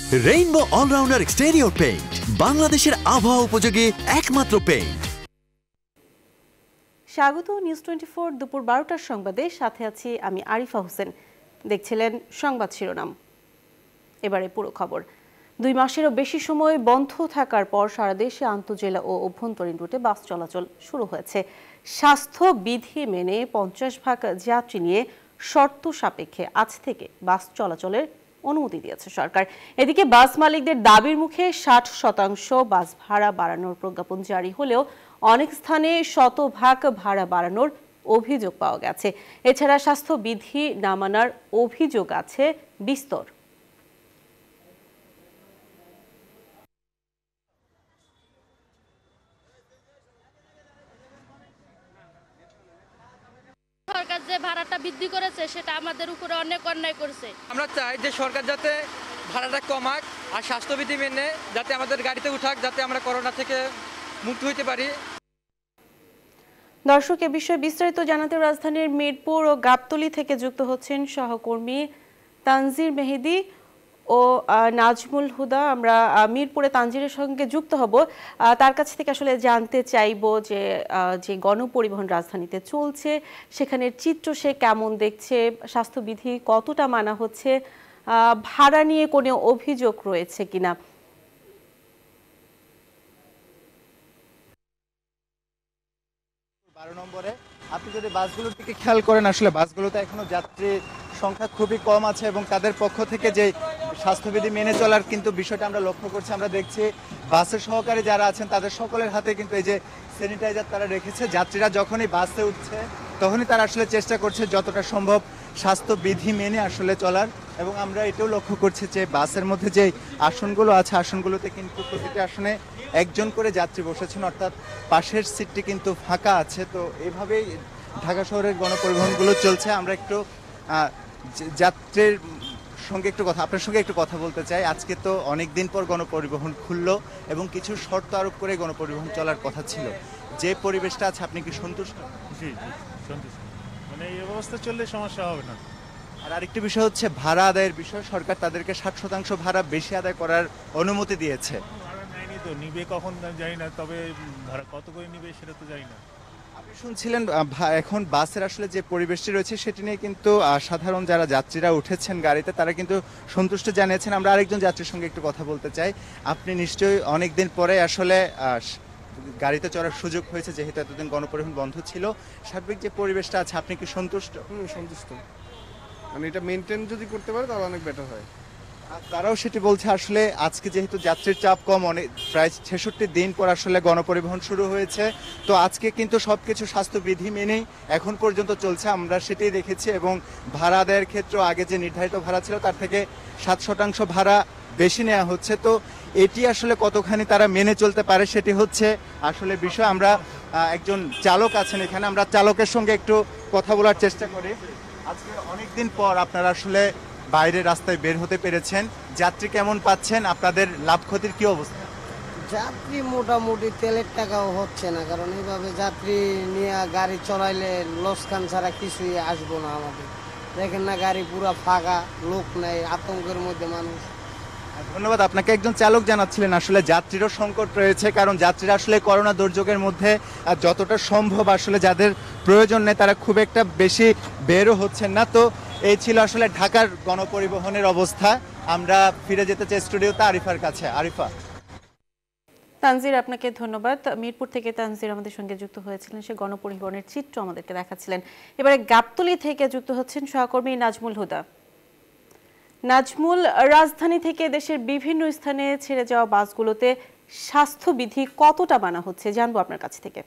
Rainbow allrounder exterior paint, বাংলাদেশের আবহাওয়া উপযোগী একমাত্র পেইন্ট। স্বাগত নিউজ 24 দুপুর 12টার সংবাদে, সাথে আছি আমি আরিফা হোসেন। দেখছিলেন সংবাদ শিরোনাম, এবারে পুরো খবর। 2 মাসেরও বেশি সময় বন্ধ থাকার পর সারা দেশে আন্তঃজেলা ও অভ্যন্তরীণ রুটে বাস চলাচল শুরু হয়েছে। স্বাস্থ্য বিধি মেনে 50 ভাগ যাত্রী নিয়ে শর্ত সাপেক্ষে আজ থেকে বাস চলাচলের অনুমতি দিয়েছে সরকার। এদিকে বাস মালিকদের দাবির মুখে 60% বাস ভাড়া বাড়ানোর প্রজ্ঞাপন জারি হলেও অনেক স্থানে শতভাগ ভাড়া বাড়ানোর অভিযোগ পাওয়া গেছে। এছাড়া স্বাস্থ্যবিধি না মানার অভিযোগ আছে বিস্তর। সরকার যে ভাড়াটা বৃদ্ধি করেছে সেটা আমাদের উপরে অনেক অন্যায় করছে। আমরা চাই যে সরকার যাতে ভাড়াটা কমাক আর স্বাস্থ্যবিধি মেনে যাতে আমাদের গাড়িতে উঠাক, যাতে আমরা করোনা থেকে মুক্ত হতে পারি। দর্শক, এ বিষয়ে বিস্তারিত জানাতে রাজধানীর মিরপুর ও গাবতলী থেকে যুক্ত হচ্ছেন সহকর্মী তানজির মেহেদি ও নাজমুল হুদা। আমরা মিরপুরে তানজিরের সঙ্গে যুক্ত হব, তার কাছ থেকে আসলে জানতে চাইব যে গণপরিবহন রাজধানীতে চলছে সেখানের চিত্র সে কেমন দেখছে, স্বাস্থ্যবিধি কতটা মানা হচ্ছে, ভাড়া নিয়ে কোনো অভিযোগ রয়েছে কিনা। নম্বরে আপনি যদি বাসগুলোর দিকে খেয়াল করেন, আসলে বাসগুলোতে এখনো যাত্রী সংখ্যা খুবই কম আছে এবং তাদের পক্ষ থেকে যে স্বাস্থ্যবিধি মেনে চলার কিন্তু বিষয়টা আমরা লক্ষ্য করছি। আমরা দেখছি বাসের সহকারী যারা আছেন তাদের সকলের হাতে কিন্তু এই যে স্যানিটাইজার তারা রেখেছে। যাত্রীরা যখনই বাসে উঠছে তখনই তারা আসলে চেষ্টা করছে যতটা সম্ভব স্বাস্থ্যবিধি মেনে আসলে চলার। এবং আমরা এটাও লক্ষ্য করছি যে বাসের মধ্যে যে আসনগুলো আছে আসনগুলোতে কিন্তু প্রতিটি আসনে একজন করে যাত্রী বসেছেন, অর্থাৎ পাশের সিটটি কিন্তু ফাঁকা আছে। তো এভাবেই ঢাকা শহরের গণপরিবহনগুলো চলছে। আমরা একটু যাত্রীর সঙ্গে আপনার সঙ্গে একটু কথা বলতে চাই। আজকে তো অনেক দিন পর গণপরিবহন খুললো এবং কিছু শর্ত আরোপ করে গণপরিবহন চলার কথা ছিল। যে পরিবেশটা আছে আপনি কি সন্তুষ্ট? জি সন্তুষ্ট, মানে এই অবস্থা চললে সমস্যা হবে না। আর আরেকটি বিষয় হচ্ছে ভাড়া আদায়ের বিষয়। সরকার তাদেরকে 60% ভাড়া বেশি আদায় করার অনুমতি দিয়েছে। ভাড়া নেয়নি তো, নিবে কখন জানি না, তবে ভাড়া কত করে নিবে সেটা তো জানি না। আপনি শুনছিলেন এখন বাসের আসলে যে পরিবেশটি রয়েছে সেটি নিয়ে কিন্তু সাধারণ যারা যাত্রীরা উঠেছেন গাড়িতে তারা কিন্তু সন্তুষ্ট জানিয়েছেন। আমরা আরেকজন যাত্রীর সঙ্গে একটু কথা বলতে চাই। আপনি নিশ্চয়ই অনেকদিন পরে আসলে গাড়িতে চড়ার সুযোগ হয়েছে, যেহেতু এতদিন গণপরিবহন বন্ধ ছিল। সার্বিক যে পরিবেশটা আছে আপনি কি সন্তুষ্ট? সন্তুষ্ট, মানে এটা মেনটেন যদি করতে পারে তাহলে অনেক বেটার হয়। তারাও সেটি বলছে। আসলে আজকে যেহেতু যাত্রীর চাপ কম, অনেক প্রায় 66 দিন পর আসলে গণপরিবহন শুরু হয়েছে, তো আজকে কিন্তু সবকিছু স্বাস্থ্যবিধি মেনেই এখন পর্যন্ত চলছে। আমরা সেটাই দেখেছি। এবং ভাড়া আদায়ের ক্ষেত্রে আগে যে নির্ধারিত ভাড়া ছিল তার থেকে 7% ভাড়া বেশি নেওয়া হচ্ছে। তো এটি আসলে কতখানি তারা মেনে চলতে পারে সেটি হচ্ছে আসলে বিষয়। আমরা একজন চালক আছেন এখানে, আমরা চালকের সঙ্গে একটু কথা বলার চেষ্টা করি। আজকে অনেকদিন পর আপনারা আসলে বাইরে রাস্তায় বের হতে পেরেছেন, যাত্রী কেমন পাচ্ছেন? আপনাদের লাভ ক্ষতির কি অবস্থা? যাত্রী মোটামুটি তেলের টাকাও হচ্ছে না, কারণ এইভাবে যাত্রী নিয়ে গাড়ি চলাইলে লোকসান ছাড়া কিছুই আসবো না আমাদের। দেখেন না, গাড়ি পুরো ফাঁকা, লোক নেই, আতঙ্কের মধ্যে মানুষ। ধন্যবাদ আপনাকে। একজন চালক জানাচ্ছিলেন আসলে যাত্রীরও সংকট রয়েছে, কারণ যাত্রীরা আসলে করোনা দুর্যোগের মধ্যে যতটা সম্ভব আসলে যাদের প্রয়োজন নেই তারা খুব একটা বেশি বেরও হচ্ছেন না। তো এই ছিল আসলে ঢাকার গণপরিবহনের অবস্থা। আমরা ফিরে যেতে চাই স্টুডিওতে আরিফার কাছে। আরিফা। তানজির, আপনাকে ধন্যবাদ। মিরপুর থেকে তানজির আমাদের সঙ্গে যুক্ত হয়েছিলেন, সে গণপরিবহনের চিত্র আমাদেরকে দেখাচ্ছিলেন। এবারে গাবতলী থেকে যুক্ত হচ্ছেন সহকর্মী নাজমুল হুদা। নাজমুল, রাজধানী থেকে দেশের বিভিন্ন স্থানে ছেড়ে যাওয়া বাসগুলোতে স্বাস্থ্যবিধি কতটা মানা হচ্ছে জানবো আপনার কাছ থেকে।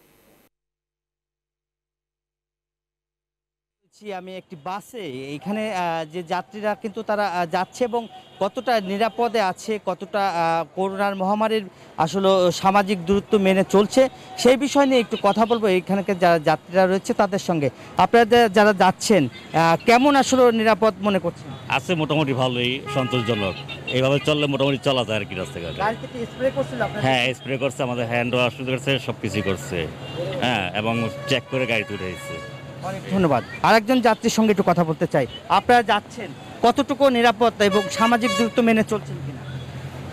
আমি একটি বাসে, এইখানে যে যাত্রীরা কিন্তু তারা যাচ্ছে এবং কতটা নিরাপদে আছে, কতটা করোনার মহামারীর আসলে সামাজিক দূরত্ব মেনে চলছে সেই বিষয় নিয়ে একটু কথা বলবো এইখানকার যারা যাত্রীরা রয়েছে তাদের সঙ্গে। আপনারা যারা যাচ্ছেন কেমন আসলে নিরাপদ মনে করছেন? আছে মোটামুটি ভালোই, সন্তোষজনক। এইভাবে চললে মোটামুটি চলা যায় আর কি রাস্তাঘাটে। গাড়িতে কি স্প্রে করছিল আপনারা? হ্যাঁ, স্প্রে করছে, আমাদের হ্যান্ড ওয়াশ করছে, সব কিছুই করছে। হ্যাঁ, এবং চেক করে গাড়িতে উঠেছে। অনেক ধন্যবাদ। আরেকজন যাত্রীর সঙ্গে একটু কথা বলতে চাই। আপনারা যাচ্ছেন কতটুকু নিরাপত্তা এবং সামাজিক দূরত্ব মেনে চলছেন কিনা?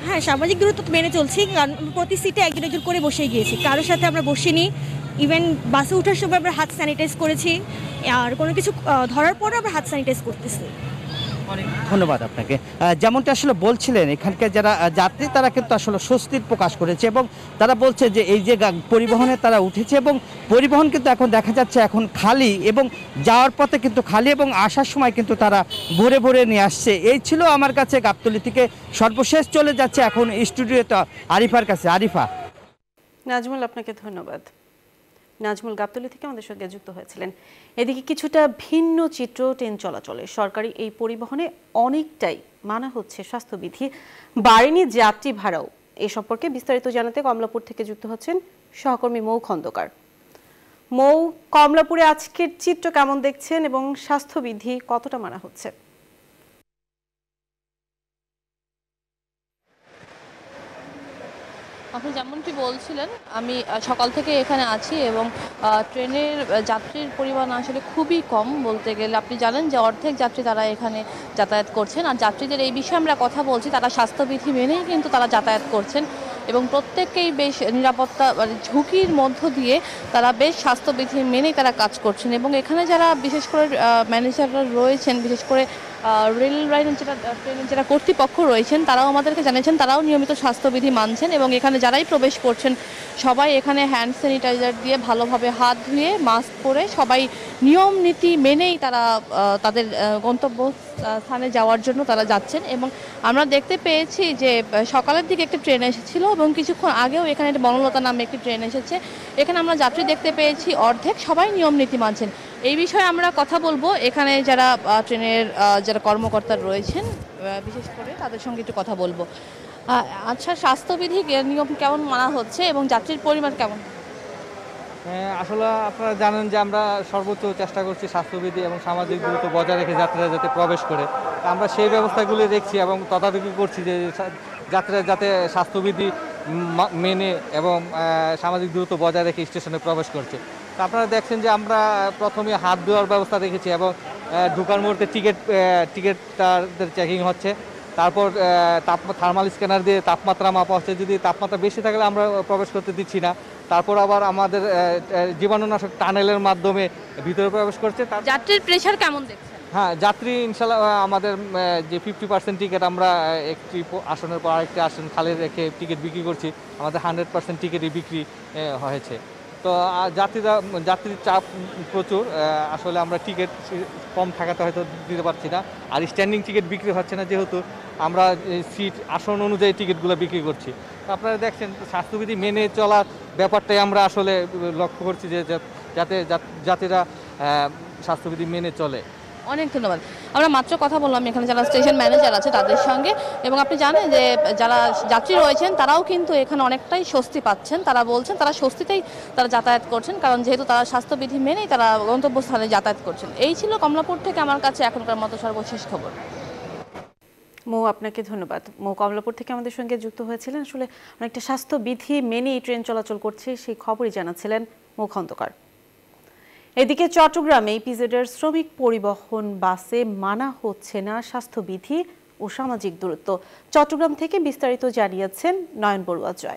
হ্যাঁ, সামাজিক দূরত্ব তো মেনে চলছি, কারণ প্রতি সিটে একজন একজন করে বসে গিয়েছি, কারোর সাথে আমরা বসিনি। ইভেন বাসে ওঠার সময় আমরা হাত স্যানিটাইজ করেছি, আর কোনো কিছু ধরার পরও আমরা হাত স্যানিটাইজ করতেছি। অনেক ধন্যবাদ আপনাকে। যেমনটা আসলে বলছিলেন, এখানকার যারা যাত্রী তারা কিন্তু আসলে স্বস্তির প্রকাশ করেছে এবং তারা বলছে যে এই যে পরিবহনে তারা উঠেছে এবং পরিবহন কিন্তু এখন দেখা যাচ্ছে এখন খালি, এবং যাওয়ার পথে কিন্তু খালি এবং আসার সময় কিন্তু তারা ভরে ভরে নিয়ে আসছে। এই ছিল আমার কাছে গাবতলী থেকে। সর্বশেষ চলে যাচ্ছে এখন স্টুডিওতে আরিফার কাছে। আরিফা। নাজমুল, আপনাকে ধন্যবাদ। নাজমুল গাবতলী থেকে আমাদের সঙ্গে যুক্ত হয়েছিলেন। এদিকে কিছুটা ভিন্ন চিত্র ট্রেন চলাচলে। সরকারি এই পরিবহনে অনেকটাই মানা হচ্ছে স্বাস্থ্যবিধি, বাড়েনি যাত্রী ভাড়াও। এ সম্পর্কে বিস্তারিত জানাতে কমলাপুর থেকে যুক্ত হচ্ছেন সহকর্মী মৌ খন্দকার। মৌ, কমলাপুরে আজকের চিত্র কেমন দেখছেন এবং স্বাস্থ্যবিধি কতটা মানা হচ্ছে? আপনি যেমনটি বলছিলেন, আমি সকাল থেকে এখানে আছি এবং ট্রেনের যাত্রীর পরিমাণ আসলে খুবই কম বলতে গেলে। আপনি জানেন যে অর্ধেক যাত্রী তারা এখানে যাতায়াত করছেন, আর যাত্রীদের এই বিষয়ে আমরা কথা বলছি, তারা স্বাস্থ্যবিধি মেনেই কিন্তু তারা যাতায়াত করছেন এবং প্রত্যেককেই বেশ নিরাপত্তা ঝুঁকির মধ্য দিয়ে তারা বেশ স্বাস্থ্যবিধি মেনেই তারা কাজ করছেন। এবং এখানে যারা বিশেষ করে ম্যানেজাররা রয়েছেন, বিশেষ করে রেল লাইনের ট্রেনের যারা কর্তৃপক্ষ রয়েছেন, তারাও আমাদেরকে জানিয়েছেন তারাও নিয়মিত স্বাস্থ্যবিধি মানছেন এবং এখানে যারাই প্রবেশ করছেন সবাই এখানে হ্যান্ড স্যানিটাইজার দিয়ে ভালোভাবে হাত ধুয়ে মাস্ক পরে সবাই নিয়ম নীতি মেনেই তারা তাদের গন্তব্য স্থানে যাওয়ার জন্য তারা যাচ্ছেন। এবং আমরা দেখতে পেয়েছি যে সকালের দিকে একটা ট্রেন এসেছিল এবং কিছুক্ষণ আগেও এখানে বনলতা নামে একটি ট্রেন এসেছে। এখানে আমরা যাত্রী দেখতে পেয়েছি অর্ধেক, সবাই নিয়ম নীতি মানছেন। এই বিষয়ে আমরা কথা বলবো এখানে যারা ট্রেনের যারা কর্মকর্তা রয়েছেন বিশেষ করে তাদের সঙ্গে একটু কথা বলবো। আচ্ছা, স্বাস্থ্যবিধি নিয়ম কেমন মানা হচ্ছে এবং যাত্রীর পরিমাণ কেমন? আসলে আপনারা জানেন যে আমরা সর্বোচ্চ চেষ্টা করছি স্বাস্থ্যবিধি এবং সামাজিক দূরত্ব বজায় রেখে যাত্রীরা যাতে প্রবেশ করে। আমরা সেই ব্যবস্থাগুলি দেখছি এবং তদারকি করছি যে যাত্রীরা যাতে স্বাস্থ্যবিধি মেনে এবং সামাজিক দূরত্ব বজায় রেখে স্টেশনে প্রবেশ করছে। তো আপনারা দেখছেন যে আমরা প্রথমে হাত ধোয়ার ব্যবস্থা রেখেছি এবং ঢোকার মুহূর্তে টিকিটটাদের চেকিং হচ্ছে। তারপর থার্মাল স্ক্যানার দিয়ে তাপমাত্রা মাপা হচ্ছে। যদি তাপমাত্রা বেশি থাকলে আমরা প্রবেশ করতে দিচ্ছি না। তারপর আবার আমাদের জীবাণুনাশক টানেলের মাধ্যমে ভিতরে প্রবেশ করছে। যাত্রীর প্রেশার কেমন দেখছেন? হ্যাঁ, যাত্রী ইনশাল্লাহ আমাদের যে 50% টিকিট আমরা একটি আসনের পর আরেকটি আসন খালি রেখে টিকিট বিক্রি করছি, আমাদের 100% টিকিটই বিক্রি হয়েছে। তো যাত্রীর চাপ প্রচুর। আসলে আমরা টিকিট কম থাকাতে হয়তো দিতে পারছি না, আর স্ট্যান্ডিং টিকিট বিক্রি হচ্ছে না যেহেতু আমরা সিট আসন অনুযায়ী টিকিটগুলো বিক্রি করছি। আপনারা দেখছেন স্বাস্থ্যবিধি মেনে চলার ব্যাপারটাই আমরা আসলে লক্ষ্য করছি যে যাতে যাত্রীরা স্বাস্থ্যবিধি মেনে চলে। অনেক ধন্যবাদ। আমরা মাত্র কথা বললাম এখানে যারা স্টেশন ম্যানেজার আছে তাদের সঙ্গে, এবং আপনি জানেন যে যারা যাত্রী রয়েছেন তারাও কিন্তু এখানে অনেকটাই স্বস্তি পাচ্ছেন। তারা বলছেন তারা স্বস্তিতেই তারা যাতায়াত করছেন, কারণ যেহেতু তারা স্বাস্থ্যবিধি মেনেই তারা গন্তব্যস্থানে যাতায়াত করছেন। এই ছিল কমলাপুর থেকে আমার কাছে এখনকার মতো সর্বশেষ খবর। মৌ, আপনাকে ধন্যবাদ। মৌ কমলাপুর থেকে আমাদের সঙ্গে যুক্ত হয়েছিলেন। আসলে অনেকটা স্বাস্থ্যবিধি মেনেই ট্রেন চলাচল করছে সেই খবরই জানাচ্ছিলেন মৌ খন্দকার। এদিকে চট্টগ্রামে ইপিজেডের শ্রমিক পরিবহন বাসে মানা হচ্ছে না স্বাস্থ্যবিধি ও সামাজিক দূরত্ব। চট্টগ্রাম থেকে বিস্তারিত জানিয়েছেন নয়ন বড়ুয়া জয়।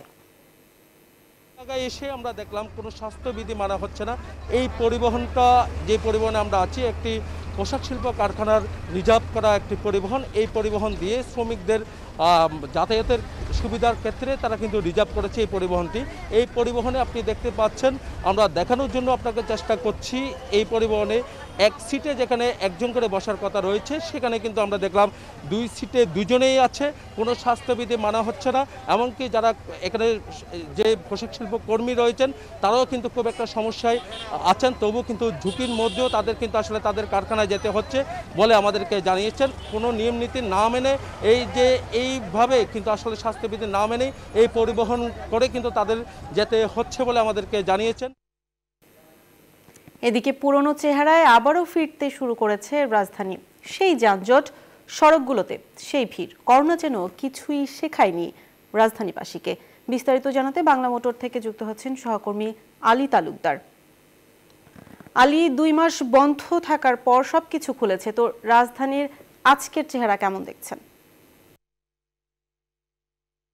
এসে আমরা দেখলাম কোনো স্বাস্থ্যবিধি মানা হচ্ছে না। এই পরিবহনটা যে পরিবহনে আমরা আছি একটি পোশাক শিল্প কারখানার রিজার্ভ করা একটি পরিবহন। এই পরিবহন দিয়ে শ্রমিকদের যাতায়াতের সুবিধার ক্ষেত্রে তারা কিন্তু রিজার্ভ করেছে এই পরিবহনটি। এই পরিবহনে আপনি দেখতে পাচ্ছেন, আমরা দেখানোর জন্য আপনাকে চেষ্টা করছি, এই পরিবহনে এক সিটে যেখানে একজন করে বসার কথা রয়েছে সেখানে কিন্তু আমরা দেখলাম 2 সিটে 2 জনেই আছে। কোনো স্বাস্থ্যবিধি মানা হচ্ছে না। এমনকি যারা এখানে যে পোশাক শিল্প কর্মী রয়েছেন তারাও কিন্তু খুব একটা সমস্যায় আছেন, তবু কিন্তু ঝুঁকির মধ্যেও তাদের কিন্তু আসলে তাদের কারখানায় যেতে হচ্ছে বলে আমাদেরকে জানিয়েছেন। কোনো নিয়ম নীতি না মেনে এইভাবে কিন্তু আসলে স্বাস্থ্যবিধি না মেনেই এই পরিবহন করে কিন্তু তাদের যেতে হচ্ছে বলে আমাদেরকে জানিয়েছেন। এদিকে পুরনো চেহারায় আবারও ফিরতে শুরু করেছে রাজধানী। সেই যানজট, সড়কগুলোতে সেই ভিড়, করোনা যেন কিছুই শেখায়নি রাজধানীবাসীকে। বিস্তারিত জানাতে বাংলা মোটর থেকে যুক্ত হচ্ছেন সহকর্মী আলী তালুকদার। আলী, 2 মাস বন্ধ থাকার পর সবকিছু খুলেছে, তো রাজধানীর আজকের চেহারা কেমন দেখছেন?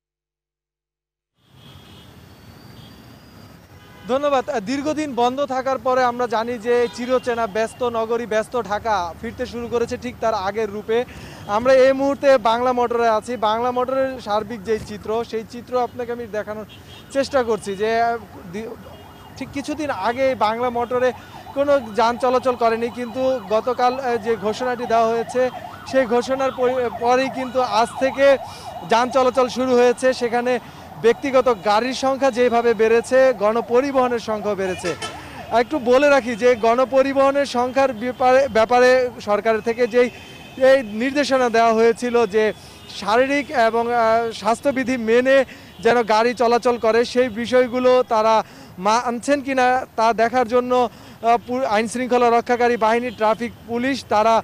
ধন্যবাদ। দীর্ঘদিন বন্ধ থাকার পরে আমরা জানি যে চিরচেনা ব্যস্ত নগরী, ব্যস্ত ঢাকা ফিরতে শুরু করেছে ঠিক তার আগের রূপে। আমরা এই মুহূর্তে বাংলা মোটরে আছি। বাংলা মোটরের সার্বিক যেই চিত্র, সেই চিত্র আপনাকে আমি দেখানোর চেষ্টা করছি যে ঠিক কিছুদিন আগে বাংলা মোটরে কোনো যান চলাচল করেনি, কিন্তু গতকাল যে ঘোষণাটি দেওয়া হয়েছে সেই ঘোষণার পরেই কিন্তু আজ থেকে যান চলাচল শুরু হয়েছে। সেখানে ব্যক্তিগত গাড়ির সংখ্যা যেভাবে বেড়েছে, গণপরিবহনের সংখ্যা বেড়েছে। একটু বলে রাখি যে গণপরিবহনের সংখ্যার ব্যাপারে সরকারের থেকে যেই নির্দেশনা দেওয়া হয়েছিল যে শারীরিক এবং স্বাস্থ্যবিধি মেনে যেন গাড়ি চলাচল করে, সেই বিষয়গুলো তারা মানছেন কিনা তা দেখার জন্য আইন শৃঙ্খলা রক্ষাকারী বাহিনী, ট্রাফিক পুলিশ তারা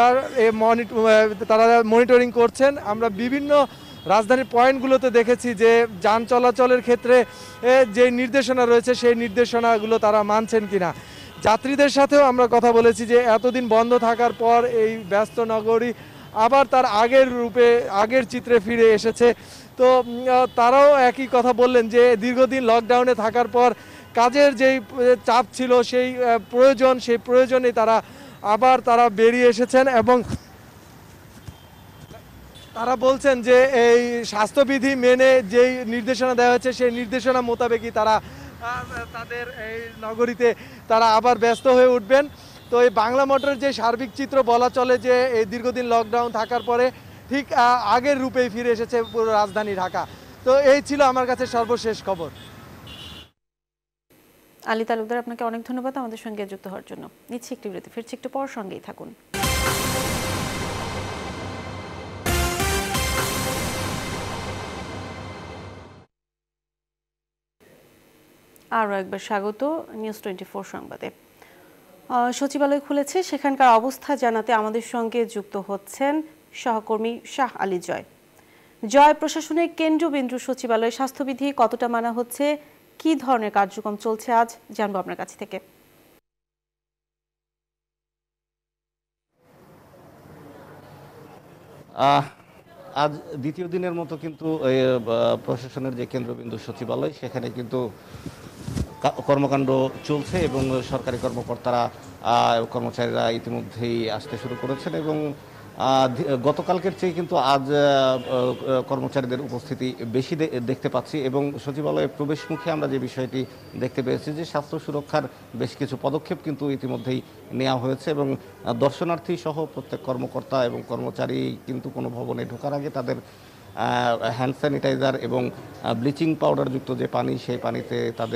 মনিটরিং করছেন। আমরা বিভিন্ন রাজধানীর পয়েন্টগুলোতে দেখেছি যে যান চলাচলের ক্ষেত্রে যে নির্দেশনা রয়েছে সেই নির্দেশনাগুলো তারা মানছেন কিনা। যাত্রীদের সাথেও আমরা কথা বলেছি যে এতদিন বন্ধ থাকার পর এই ব্যস্ত নগরী আবার তার আগের রূপে, আগের চিত্রে ফিরে এসেছে। তো তারাও একই কথা বললেন যে দীর্ঘদিন লকডাউনে থাকার পর কাজের যেই চাপ ছিল, সেই প্রয়োজনে তারা বেরিয়ে এসেছেন এবং তারা বলছেন যে এই স্বাস্থ্যবিধি মেনে যেই নির্দেশনা দেওয়া হয়েছে সেই নির্দেশনা মোতাবেকই তারা তাদের এই নগরীতে তারা আবার ব্যস্ত হয়ে উঠবেন। তো এই বাংলা মোটরের যে সার্বিক চিত্র বলা চলে যে এই দীর্ঘদিন লকডাউন থাকার পরে ঠিক আগের রূপেই ফিরে এসেছে পুরো রাজধানী ঢাকা। তো এই ছিল আমার কাছে সর্বশেষ খবর। আলী তালুকদার, আপনাকে অনেক ধন্যবাদ আমাদের সঙ্গে যুক্ত হওয়ার জন্য। নিচ্ছি একটি বিরতি, ফিরছি একটু পর, সঙ্গেই থাকুন। আরও একবার স্বাগত নিউজ 24 সংবাদে। সচিবালয় খুলেছে, সেখানকার অবস্থা জানাতে আমাদের সঙ্গে যুক্ত হচ্ছেন সহকর্মী শাহ আলী জয়। জয়, প্রশাসনের কেন্দ্রবিন্দু সচিবালয় স্বাস্থ্যবিধি কতটা মানা হচ্ছে, কি ধরনের কার্যক্রম চলছে আজ জানবো আপনার কাছ থেকে। আজ দ্বিতীয় দিনের মতো কিন্তু প্রশাসনের যে কেন্দ্রবিন্দু সচিবালয়, সেখানে কিন্তু কর্মকাণ্ড চলছে এবং সরকারি কর্মচারীরা ইতিমধ্যেই আসতে শুরু করেছেন এবং গতকালকের চেয়ে কিন্তু আজ কর্মচারীদের উপস্থিতি বেশি দেখতে পাচ্ছি এবং সচিবালয়ের প্রবেশমুখে আমরা যে বিষয়টি দেখতে পেয়েছি যে স্বাস্থ্য সুরক্ষার বেশ কিছু পদক্ষেপ কিন্তু ইতিমধ্যেই নেওয়া হয়েছে এবং দর্শনার্থী সহ প্রত্যেক কর্মকর্তা এবং কর্মচারী কিন্তু কোনো ভবনে ঢোকার আগে তাদের হ্যান্ড স্যানিটাইজার এবং ব্লিচিং পাউডারযুক্ত যে পানি, সেই পানিতে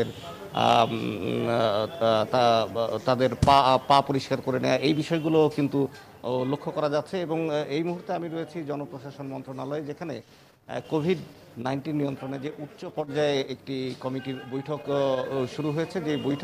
তাদের পা পরিষ্কার করে নেওয়া, এই বিষয়গুলো কিন্তু লক্ষ্য করা যাচ্ছে। এবং এই মুহূর্তে আমি রয়েছি জনপ্রশাসন মন্ত্রণালয়ে, যেখানে কোভিড-19 নিয়ন্ত্রণে যে উচ্চ পর্যায়ে একটি কমিটির বৈঠক শুরু হয়েছে,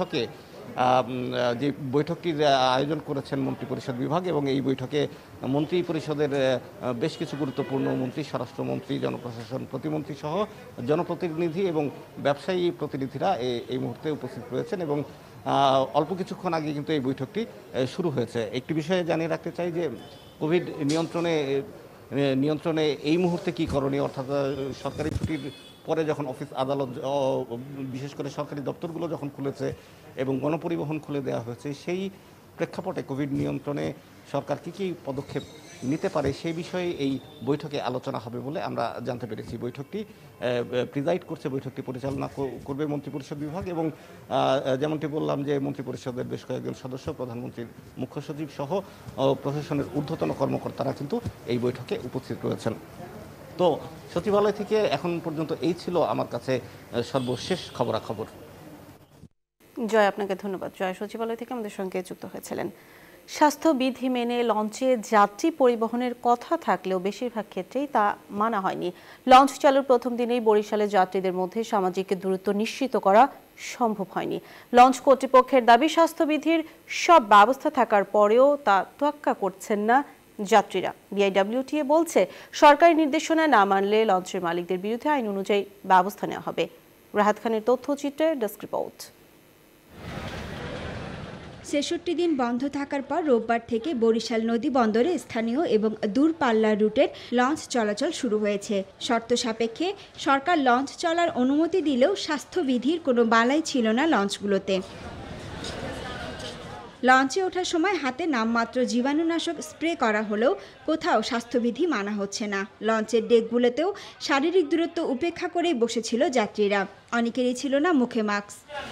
যে বৈঠকটির আয়োজন করেছেন মন্ত্রিপরিষদ বিভাগ এবং এই বৈঠকে মন্ত্রিপরিষদের বেশ কিছু গুরুত্বপূর্ণ মন্ত্রী, স্বরাষ্ট্রমন্ত্রী, জনপ্রশাসন প্রতিমন্ত্রী সহ জনপ্রতিনিধি এবং ব্যবসায়ী প্রতিনিধিরা এই মুহূর্তে উপস্থিত রয়েছেন এবং অল্প কিছুক্ষণ আগে কিন্তু এই বৈঠকটি শুরু হয়েছে। একটি বিষয়ে জানিয়ে রাখতে চাই যে কোভিড নিয়ন্ত্রণে এই মুহূর্তে কি করণীয়, অর্থাৎ সরকারি ছুটির পরে যখন অফিস আদালত, বিশেষ করে সরকারি দপ্তরগুলো যখন খুলেছে এবং গণপরিবহন খুলে দেওয়া হয়েছে, সেই প্রেক্ষাপটে কোভিড নিয়ন্ত্রণে সরকার কী পদক্ষেপ নিতে পারে সেই বিষয়ে এই বৈঠকে আলোচনা হবে বলে আমরা জানতে পেরেছি। বৈঠকটি প্রিজাইড করছে, বৈঠকটি পরিচালনা করবে মন্ত্রিপরিষদ বিভাগ এবং যেমনটি বললাম যে মন্ত্রিপরিষদের বেশ কয়েকজন সদস্য, প্রধানমন্ত্রীর মুখ্য সচিব সহ প্রশাসনের ঊর্ধ্বতন কর্মকর্তারা কিন্তু এই বৈঠকে উপস্থিত রয়েছেন। তো সচিবালয় থেকে এখন পর্যন্ত এই ছিল আমার কাছে সর্বশেষ খবরাখবর। জয়, আপনাকে ধন্যবাদ। জয় সচিবালয় থেকে আমাদের সঙ্গে যুক্ত হয়েছিলেন। স্বাস্থ্যবিধি মেনে লঞ্চে যাত্রী পরিবহনের কথা থাকলেও বেশিরভাগ ক্ষেত্রেই তা মানা হয়নি। লঞ্চ চালুর প্রথম দিনেই বরিশালে যাত্রীদের মধ্যে সামাজিক দূরত্ব নিশ্চিত করা সম্ভব হয়নি। লঞ্চ কর্তৃপক্ষের দাবি, স্বাস্থ্যবিধির সব ব্যবস্থা থাকার পরেও তা তোয়াক্কা করছেন না যাত্রীরা। বিআইডব্লিউটিএ বলছে, সরকারি নির্দেশনা না মানলে লঞ্চের মালিকদের বিরুদ্ধে আইন অনুযায়ী ব্যবস্থা নেওয়া হবে। রাহাত খানের তথ্যচিত্রে ডেস্ক রিপোর্ট। ৬৬ দিন বন্ধ থাকার পর রোববার থেকে বরিশাল নদী বন্দরে স্থানীয় এবং দূরপাল্লার রুটের লঞ্চ চলাচল শুরু হয়েছে। শর্ত সাপেক্ষে সরকার লঞ্চ চলার অনুমতি দিলেও স্বাস্থ্যবিধির কোনো বালাই ছিল না লঞ্চগুলোতে। লঞ্চে ওঠার সময় হাতে নামমাত্র জীবাণুনাশক স্প্রে করা হলেও কোথাও স্বাস্থ্যবিধি মানা হচ্ছে না। লঞ্চের ডেকগুলোতেও শারীরিক দূরত্ব উপেক্ষা করেই বসেছিল যাত্রীরা। অনেকেরই ছিল না মুখে মাস্ক।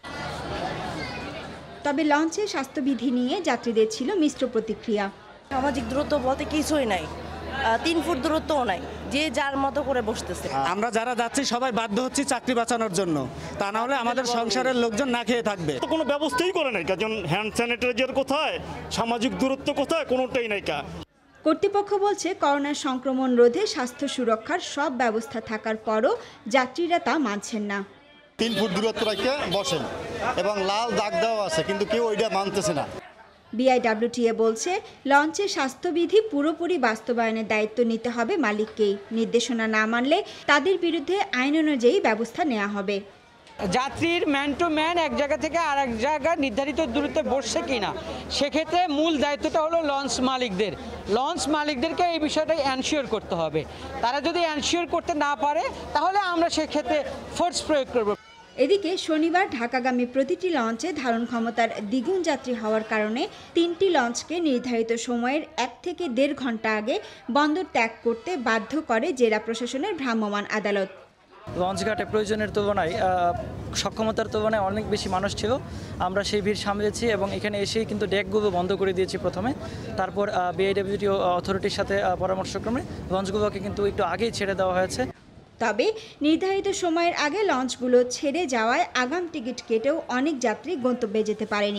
তবে লঞ্চে স্বাস্থ্যবিধি নিয়ে যাত্রীদের ছিল মিশ্র প্রতিক্রিয়া। সামাজিক দূরত্ব বলতে কিছুই নাই, 3 ফুট দূরত্বও নাই, যে যার মতো করে বসতেছে। আমরা যারা যাচ্ছি সবাই বাধ্য হচ্ছি চাকরি বাঁচানোর জন্য, তা না হলে আমাদের সংসারের লোকজন না খেয়ে থাকবে। তো কোনো ব্যবস্থাই করে নাই, কারণ হ্যান্ড স্যানিটাইজার কোথায়, সামাজিক দূরত্ব কোথায়, কোনোটাই নাই। কর্তৃপক্ষ বলছে করোনার সংক্রমণ রোধে স্বাস্থ্য সুরক্ষার সব ব্যবস্থা থাকার পরও যাত্রীরা তা মানছেন না। 3 ফুট দূরত্ব রেখে বসেন এবং লাল দাগ দেওয়া আছে, কিন্তু কেউ ওইটা মানতেছে না। বিআইডব্লিউটিএ বলছে লঞ্চের স্বাস্থ্যবিধি পুরোপুরি বাস্তবায়নের দায়িত্ব নিতে হবে মালিককেই। নির্দেশনা না মানলে তাদের বিরুদ্ধে আইন অনুযায়ী ব্যবস্থা নেওয়া হবে। যাত্রীর ম্যান টু ম্যান এক জায়গা থেকে আর এক জায়গায় নির্ধারিত দূরত্বে বসছে কিনা, সেক্ষেত্রে মূল দায়িত্বটা হলো লঞ্চ মালিকদের। লঞ্চ মালিকদেরকে এই বিষয়টা এনশিওর করতে হবে। তারা যদি এনশিওর করতে না পারে তাহলে আমরা সেক্ষেত্রে ফোর্স প্রয়োগ করব। এদিকে শনিবার ঢাকাগামী প্রতিটি লঞ্চে ধারণ ক্ষমতার দ্বিগুণ যাত্রী হওয়ার কারণে 3টি লঞ্চকে নির্ধারিত সময়ের 1 থেকে 1.5 ঘন্টা আগে বন্দর ত্যাগ করতে বাধ্য করে জেলা প্রশাসনের ভ্রাম্যমাণ আদালত। লঞ্চঘাটে প্রয়োজনের তুলনায় সক্ষমতার তুলনায় অনেক বেশি মানুষ ছিল। আমরা সেই ভিড় সামলেছি এবং এখানে এসেই কিন্তু ডেকগুলো বন্ধ করে দিয়েছি প্রথমে। তারপর বিআইডব্লিউটি অথরিটির সাথে পরামর্শক্রমে লঞ্চগুলোকে কিন্তু একটু আগেই ছেড়ে দেওয়া হয়েছে। তবে নির্ধারিত সময়ের আগে লঞ্চগুলো ছেড়ে যাওয়ায় আগাম টিকিট কেটেও অনেক যাত্রী গন্তব্যে যেতে পারেনি।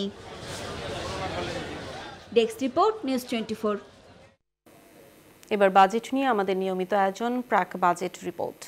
Desk report, news 24। এবার বাজেট নিয়ে আমাদের নিয়মিত আয়োজন প্রাক বাজেট রিপোর্ট।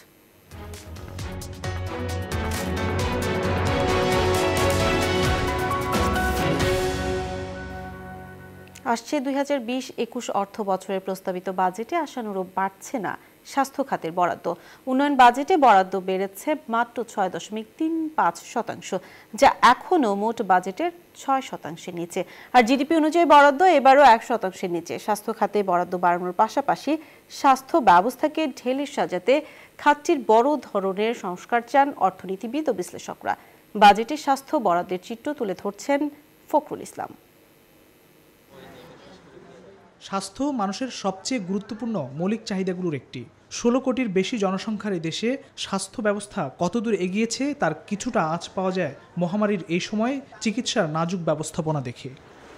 আসছে 2020-21 অর্থ বছরের প্রস্তাবিত বাজেটে আশানুরূপ বাড়ছে না স্বাস্থ্য খাতের বরাদ্দ। উন্নয়ন বাজেটে বরাদ্দ বেড়েছে মাত্র 6.35%, যা এখনও মোট বাজেটের 6% নিচে। আর জিডিপি অনুযায়ী বরাদ্দ এবারও 1% নিচে। স্বাস্থ্য খাতে বরাদ্দ বাড়ানোর পাশাপাশি স্বাস্থ্য ব্যবস্থাকে ঢেলে সাজাতে খাতটির বড় ধরনের সংস্কার চান অর্থনীতিবিদ ও বিশ্লেষকরা। বাজেটে স্বাস্থ্য বরাদ্দের চিত্র তুলে ধরছেন ফখরুল ইসলাম। স্বাস্থ্য মানুষের সবচেয়ে গুরুত্বপূর্ণ মৌলিক চাহিদাগুলোর একটি। 16 কোটির বেশি জনসংখ্যার এই দেশে স্বাস্থ্য ব্যবস্থা কতদূর এগিয়েছে তার কিছুটা আঁচ পাওয়া যায় মহামারীর এই সময় চিকিৎসার নাজুক ব্যবস্থাপনা দেখে।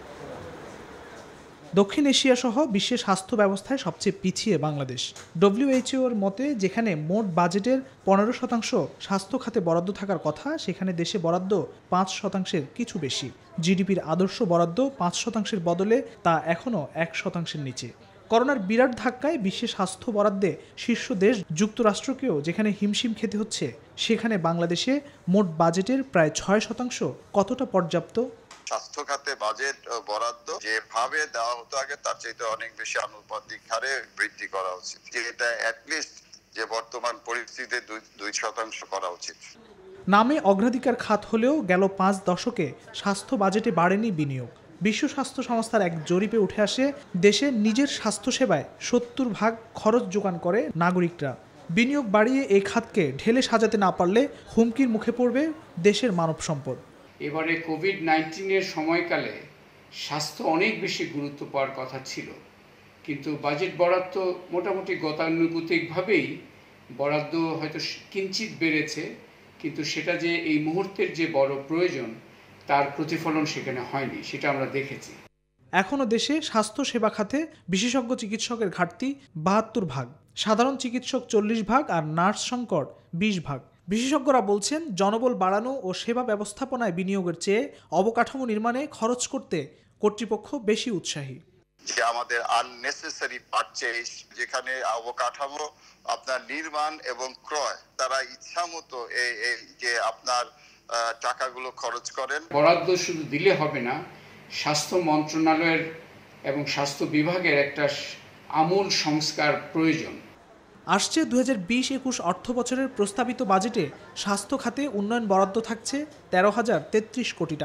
দক্ষিণ এশিয়া সহ বিশ্বের স্বাস্থ্য ব্যবস্থায় সবচেয়ে পিছিয়ে বাংলাদেশ। WHO-র মতে যেখানে মোট বাজেটের 15% স্বাস্থ্য খাতে বরাদ্দ থাকার কথা, সেখানে দেশে বরাদ্দ 5%-এর কিছু বেশি। জিডিপির আদর্শ বরাদ্দ 5%-এর বদলে তা এখনও 1%-এর নিচে। করোনার বিরাট ধাক্কায় বিশ্বের স্বাস্থ্য বরাদ্দে শীর্ষ দেশ যুক্তরাষ্ট্রকেও যেখানে হিমশিম খেতে হচ্ছে, সেখানে বাংলাদেশে মোট বাজেটের প্রায় 6% কতটা পর্যাপ্ত? স্বাস্থ্য খাতে বাজেট বরাদ্দ যেভাবে দেওয়া হতো আগে তার চাইতে অনেক বেশি আনুপাতিক হারে বৃদ্ধি করা উচিত। এটা অ্যাটলিস্ট যে বর্তমান পরিস্থিতিতে 2% করা উচিত। নামে অগ্রাধিকার খাত হলেও গেল 5 দশকে স্বাস্থ্য বাজেটে বাড়েনি বিনিয়োগ। বিশ্ব স্বাস্থ্য সংস্থার এক জরিপে উঠে আসে দেশে নিজের স্বাস্থ্যসেবায় 70% খরচ যোগান করে নাগরিকরা। বিনিয়োগ বাড়িয়ে এই খাতকে ঢেলে সাজাতে না পারলে হুমকির মুখে পড়বে দেশের মানব সম্পদ। এবারে কোভিড-19-এর সময়কালে স্বাস্থ্য অনেক বেশি গুরুত্ব পাওয়ার কথা ছিল, কিন্তু বাজেট বরাদ্দ মোটামুটি গতানুগতিকভাবেই বরাদ্দ হয়তো কিঞ্চিত বেড়েছে, কিন্তু সেটা যে এই মুহূর্তের যে বড় প্রয়োজন তার প্রতিফলন সেখানে হয়নি, সেটা আমরা দেখেছি। এখনও দেশে স্বাস্থ্য সেবা খাতে বিশেষজ্ঞ চিকিৎসকের ঘাটতি 72%, সাধারণ চিকিৎসক 40% আর নার্স সংকট 20%। বিশেষজ্ঞরা বলছেন জনবল বাড়ানো ও সেবা ব্যবস্থাপনায় বিনিয়োগের চেয়ে অবকাঠামো নির্মাণে খরচ করতে কর্তৃপক্ষ বেশি উৎসাহী। যে আমাদের আননেসেসারি পারচেজ, যেখানে অবকাঠামো আপনার নির্মাণ এবং ক্রয় তারা ইচ্ছা মতো এই যে আপনার টাকাগুলো খরচ করেন। বরাদ্দ শুধু দিলে হবে না, স্বাস্থ্য মন্ত্রণালয়ের এবং স্বাস্থ্য বিভাগের একটা আমূল সংস্কার প্রয়োজন। আসছে 2020-21 অর্থ বছরের প্রস্তাবিত বাজেটে স্বাস্থ্য খাতে উন্নয়ন বরাদ্দ থাকছে 13,033 কোটি টাকা।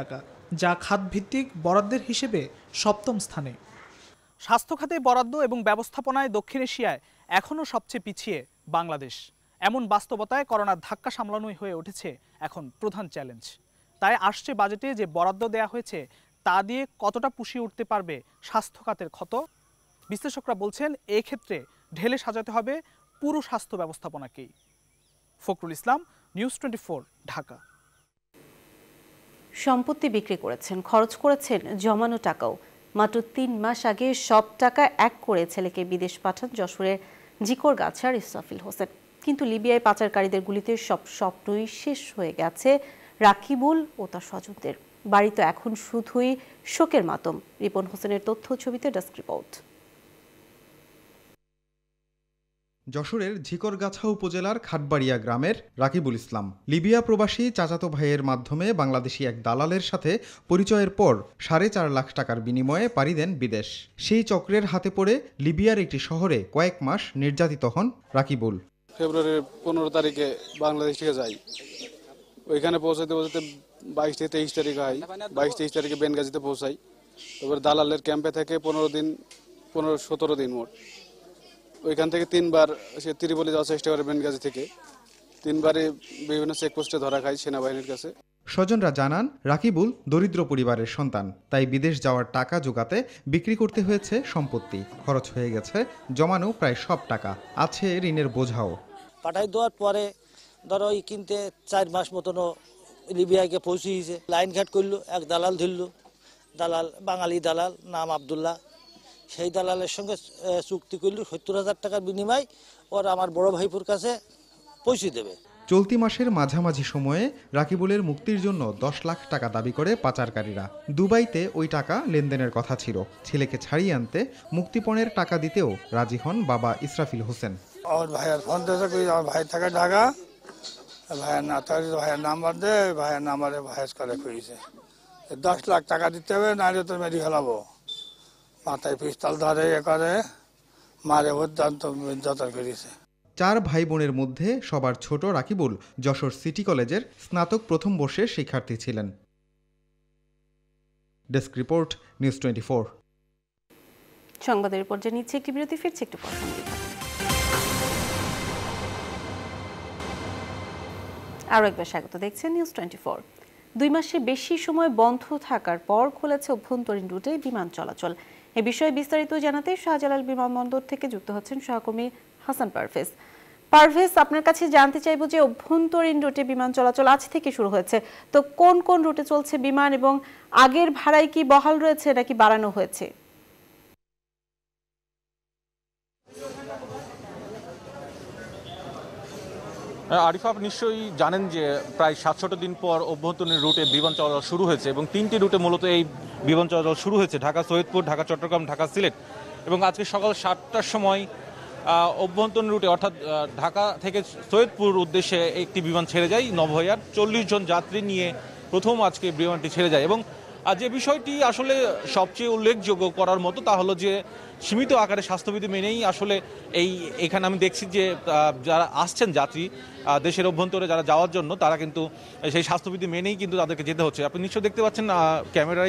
যা খাতভিত্তিক বরাদ্দের হিসেবে 7ম স্থানে। স্বাস্থ্য খাতে বরাদ্দ এবং ব্যবস্থাপনায় দক্ষিণ এশিয়ায় এখনও সবচেয়ে পিছিয়ে বাংলাদেশ। এমন বাস্তবতায় করোনার ধাক্কা সামলানোই হয়ে উঠেছে এখন প্রধান চ্যালেঞ্জ। তাই আসছে বাজেটে যে বরাদ্দ দেয়া হয়েছে তা দিয়ে কতটা পুষিয়ে উঠতে পারবে স্বাস্থ্য খাতের ক্ষত? বিশ্লেষকরা বলছেন এক্ষেত্রে ঢেলে সাজাতে হবে পুরো স্বাস্থ্য ব্যবস্থাপনাকেই। ফখরুল ইসলাম, নিউজ 24, ঢাকা। সম্পত্তি বিক্রি করেছেন, খরচ করেছেন জমানো টাকাও। মাত্র 3 মাস আগে সব টাকা এক করে ছেলেকে বিদেশ পাঠান যশোরের জিকরগাছার ইসরাফিল হোসেন। কিন্তু লিবিয়ায় পাচারকারীদের গুলিতে সব স্বপ্নই শেষ হয়ে গেছে রাকিবুল ও তার স্বজনদের। বাড়ি তো এখন শুধুই শোকের মাতম। রিপন হোসেনের তথ্য ছবিতে ডেস্ক রিপোর্ট। যশোরের ঝিকরগাছা উপজেলার খাটবাড়িয়া গ্রামের রাকিবুল ইসলাম লিবিয়া প্রবাসী চাচাতো ভাইয়ের মাধ্যমে বাংলাদেশি এক দালালের সাথে পরিচয়ের পর 4.5 লাখ টাকার বিনিময়ে পাড়ি দেন বিদেশ। সেই চক্রের হাতে পড়ে লিবিয়ার একটি শহরে কয়েক মাস নির্যাতিত হন রাকিবুল। ফেব্রুয়ারির 15 তারিখে বাংলাদেশ থেকে যাই। ওইখানে পৌঁছাতে 22 থেকে 23 তারিখ হয়। 22-23 তারিখে বেনগাজিতে পৌঁছাই। তারপর দালালের ক্যাম্পে থেকে 15-17 দিন মোট। ওইখান থেকে 3বার সে ত্রিপলি যাওয়ার চেষ্টা করে বেনগাজি থেকে। 3বারই বিভিন্ন চেকপোস্টে ধরা খায় সেনাবাহিনীর কাছে। স্বজনরা জানান রাকিবুল দরিদ্র পরিবারের সন্তান, তাই বিদেশ যাওয়ার টাকা জোগাতে বিক্রি করতে হয়েছে সম্পত্তি। খরচ হয়ে গেছে জমানো প্রায় সব টাকা, আছে ঋণের বোঝাও। পাঠাই দেওয়ার পরে ধরো কিনতে 4 মাস মতনও লিবিয়াকে পৌঁছিয়েছে। লাইন ঘাট করলো, এক দালাল ধরলো। দালাল বাঙালি দালাল, নাম আবদুল্লাহ। সেই দালালের সঙ্গে চুক্তি করল 70,000 টাকার বিনিময় ওর আমার বড় ভাইপুর কাছে পৌঁছে দেবে। চলতি মাসের মাঝামাঝি সময়ে রাকিবুলের মুক্তির জন্য 10 লাখ টাকা দাবি করে পাচারকারীরা। দুবাইতে ওই টাকা লেনদেনের কথা ছিল। ছেলেকে ছাড়িয়ে আনতে মুক্তিপণের টাকা দিতেও রাজি হন বাবা ইসরাফিল হোসেন। আমার ভাইয়ের ফোন দিয়েছে, আমার ভাই থাকে ঢাকা, ভাইয়ের না থাকলে ভাইয়ের নাম্বার দে, ভাইয়ের নাম্বারে ভাইস করে কইছে 10 লাখ টাকা দিতে হবে, নাহলে তো মেরে ফেলাবো। মাথায় পিস্তল ধরে করে মারে যত করেছে। 4 ভাই বোনের মধ্যে সবার ছোট রাকিবুল যশোর সিটি কলেজের স্নাতক প্রথম বর্ষের শিক্ষার্থী ছিলেন। Desk report, news 24। সংবাদের পর্যায়ে নিচ্ছে একটি বিরতি, ফিরছে একটু পর। আরও একবার স্বাগত, দেখছেন নিউজ 24। 2 মাসে বেশি সময় বন্ধ থাকার পর খুলেছে অভ্যন্তরীণ রুটে বিমান চলাচল। এ বিষয়ে বিস্তারিত জানাতে শাহজালাল বিমানবন্দর থেকে যুক্ত হচ্ছেন সহকর্মী হাসান পারভেজ। পারভেজ, আপনার কাছে জানতে চাইব যে অভ্যন্তরীণ রুটে বিমান চলাচল আজ থেকে শুরু হয়েছে, তো কোন কোন রুটে চলছে বিমান এবং আগের ভাড়ায় কি বহাল রয়েছে নাকি বাড়ানো হয়েছে? আরিফা, আপনি নিশ্চয়ই জানেন যে প্রায় 67 দিন পর অভ্যন্তরীণ রুটে বিমান চলাচল শুরু হয়েছে এবং 3টি রুটে মূলত এই বিমান চলাচল শুরু হয়েছে: ঢাকা সৈয়দপুর, ঢাকা চট্টগ্রাম, ঢাকা সিলেট। এবং আজকে সকাল 7টার সময় অভ্যন্তরীণ রুটে অর্থাৎ ঢাকা থেকে সৈয়দপুর উদ্দেশ্যে একটি বিমান ছেড়ে যায় নভোএয়ার। 40 জন যাত্রী নিয়ে প্রথম আজকে বিমানটি ছেড়ে যায়। এবং যে বিষয়টি আসলে সবচেয়ে উল্লেখযোগ্য করার মতো তা হলো যে সীমিত আকারে স্বাস্থ্যবিধি মেনেই আসলে এখানে আমি দেখছি যে যারা আসছেন যাত্রী দেশের অভ্যন্তরে যারা যাওয়ার জন্য, তারা কিন্তু সেই স্বাস্থ্যবিধি মেনেই কিন্তু তাদেরকে যেতে হচ্ছে। আপনি নিশ্চয়ই দেখতে পাচ্ছেন ক্যামেরায়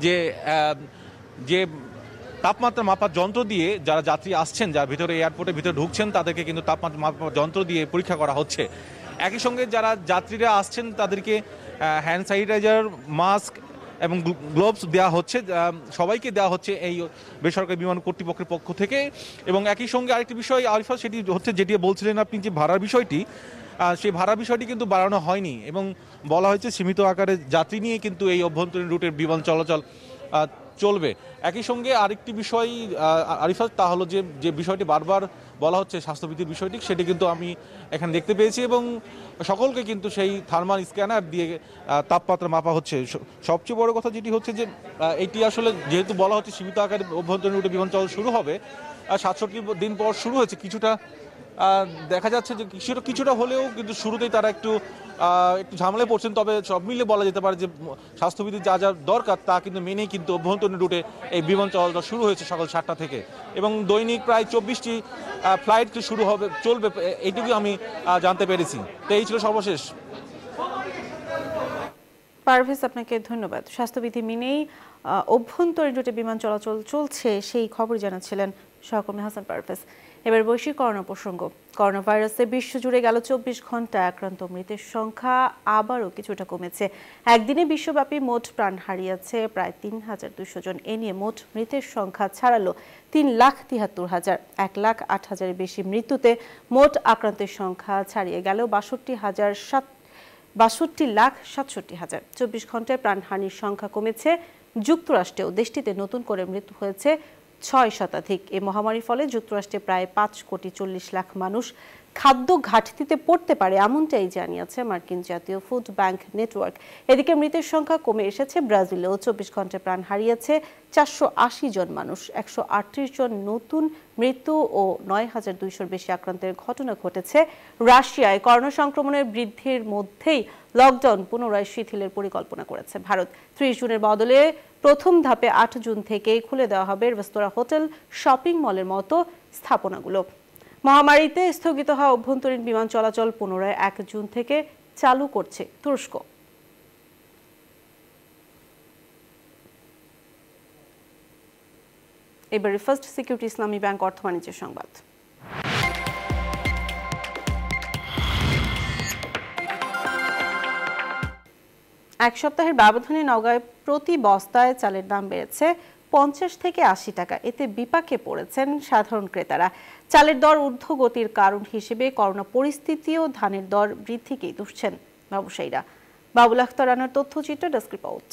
যে তাপমাত্রা মাপার যন্ত্র দিয়ে যারা যাত্রী আসছেন, যারা ভিতরে এয়ারপোর্টের ভিতরে ঢুকছেন, তাদেরকে কিন্তু তাপমাত্রা মাপার যন্ত্র দিয়ে পরীক্ষা করা হচ্ছে। একই সঙ্গে যারা যাত্রীরা আসছেন তাদেরকে হ্যান্ড স্যানিটাইজার, মাস্ক এবং গ্লোভস দেওয়া হচ্ছে, সবাইকে দেওয়া হচ্ছে এই বেসরকারি বিমান কর্তৃপক্ষের পক্ষ থেকে। এবং একই সঙ্গে আরেকটি বিষয় আরিফা, সেটি হচ্ছে যেটি বলছিলেন আপনি যে ভাড়ার বিষয়টি, সেই ভাড়ার বিষয়টি কিন্তু বাড়ানো হয়নি এবং বলা হয়েছে সীমিত আকারে যাত্রী নিয়ে কিন্তু এই অভ্যন্তরীণ রুটের বিমান চলাচল চলবে। একই সঙ্গে আরেকটি বিষয় আরিফা, তা হলো যে বিষয়টি বারবার বলা হচ্ছে স্বাস্থ্যবিধির বিষয়টি, সেটি কিন্তু আমি এখানে দেখতে পেয়েছি এবং সকলকে কিন্তু সেই থার্মাল স্ক্যানার দিয়ে তাপমাত্রা মাপা হচ্ছে। সবচেয়ে বড় কথা যেটি হচ্ছে যে এটি আসলে যেহেতু বলা হচ্ছে সীমিত আকারে অভ্যন্তরীণ রুটে বিমান চলাচল শুরু হবে, 67 দিন পর শুরু হয়েছে, কিছুটা দেখা যাচ্ছে যে কিছুটা হলেও কিন্তু শুরুতেই তারা একটু ঝামেলায় পড়ছেন। তবে সব মিলে বলা যেতে পারে যে স্বাস্থ্যবিধি যা যা দরকার তা কিন্তু মেনেই কিন্তু অভ্যন্তরীণ রুটে এই বিমান চলাচল শুরু হয়েছে সকাল 7টা থেকে এবং দৈনিক প্রায় 24টি ফ্লাইট চলবে, এইটুকু আমি জানতে পেরেছি। তো এই ছিল সর্বশেষ। পারভেজ, আপনাকে ধন্যবাদ। স্বাস্থ্যবিধি মেনেই অভ্যন্তরীণ রুটে বিমান চলাচল চলছে, সেই খবর জানাচ্ছিলেন সহকর্মী হাসান পারভেজ। এবার বৈশ্বিক করোনা প্রসঙ্গ। করোনা ভাইরাসে বিশ্বজুড়ে গেল 24 ঘন্টায় আক্রান্ত মৃতের সংখ্যা আবারও কিছুটা কমেছে। একদিনে বিশ্বব্যাপী মোট প্রাণ হারিয়েছে প্রায় ৩,২০০ জন। এ নিয়ে মোট মৃতের সংখ্যা ছাড়ালো ৩,৭৩,০০০। 1,08,000-এর বেশি মৃত্যুতে মোট আক্রান্তের সংখ্যা ছাড়িয়ে গেল 62,67,000। 24 ঘন্টায় প্রাণহানির সংখ্যা কমেছে যুক্তরাষ্ট্রেও। দেশটিতে নতুন করে মৃত্যু হয়েছে 6 শতাধিক। এই মহামারীর ফলে যুক্তরাষ্ট্রে প্রায় 5,40,00,000 মানুষ খাদ্য ঘাটতিতে পড়তে পারে, এমনটাই জানিয়েছে মার্কিন জাতীয় ফুড ব্যাংক নেটওয়ার্ক। এদিকে মৃতের সংখ্যা কমে এসেছে ব্রাজিলেও। 24 ঘন্টায় প্রাণ হারিয়েছে 480 জন মানুষ। 138 জন নতুন মৃত্যু ও 9,200-র বেশি আক্রান্তের ঘটনা ঘটেছে রাশিয়ায়। করোনা সংক্রমণের বৃদ্ধির মধ্যেই লকডাউন পুনরায় শিথিলের পরিকল্পনা করেছে ভারত। 30 জুনের বদলে প্রথম ধাপে 8 জুন থেকেই খুলে দেওয়া হবে রেস্তোরাঁ, হোটেল, শপিং মলের মতো স্থাপনাগুলো। মহামারীতে স্থগিত হওয়া অভ্যন্তরীণ বিমান চলাচল পুনরায় 1 জুন থেকে চালু করছে তুরস্ক। এবারে ফার্স্ট সিকিউরিটি ইসলামী ব্যাংক অর্থ বাণিজ্যের সংবাদ। এক সপ্তাহের ব্যবধানে নওগাঁয় প্রতি বস্তায় চালের দাম বেড়েছে 50 থেকে 80 টাকা। এতে বিপাকে পড়েছেন সাধারণ ক্রেতারা। চালের দর ঊর্ধ্বগতির কারণ হিসেবে করোনা পরিস্থিতি ও ধানের দর বৃদ্ধিকেই দুষছেন ব্যবসায়ীরা। বাবুল আখতার রানার তথ্যচিত্র, ডেস্ক রিপোর্ট।